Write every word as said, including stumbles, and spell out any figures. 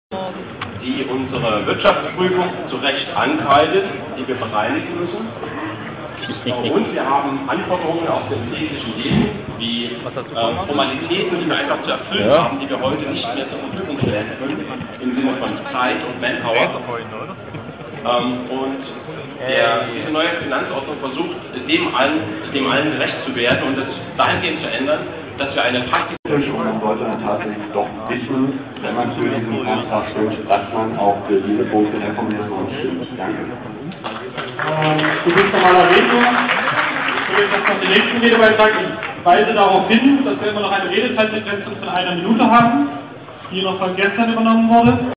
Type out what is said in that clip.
die unsere Wirtschaftsprüfung zu Recht ankreidet, die wir bereinigen müssen. Und wir haben Anforderungen aus dem täglichen Leben, wie äh, Formalitäten, die wir einfach zu erfüllen ja. haben, die wir heute nicht mehr zur Verfügung stellen können, im Sinne von Zeit und Manpower. Ähm, und der, diese neue Finanzordnung versucht, dem allen, dem allen gerecht zu werden und das dahingehend zu ändern, dass wir eine Praktik... Man sollte dann tatsächlich doch wissen, wenn man für diesen Antrag stimmt, dass man auch für diese Punkte der Kommunismus stimmt. Danke. Zu ganz normaler Redung. Ich würde jetzt noch den nächsten Redebeitrag. Ich weise darauf hin, dass wir immer noch eine Redezeitbegrenzung von einer Minute haben, die noch von gestern übernommen wurde.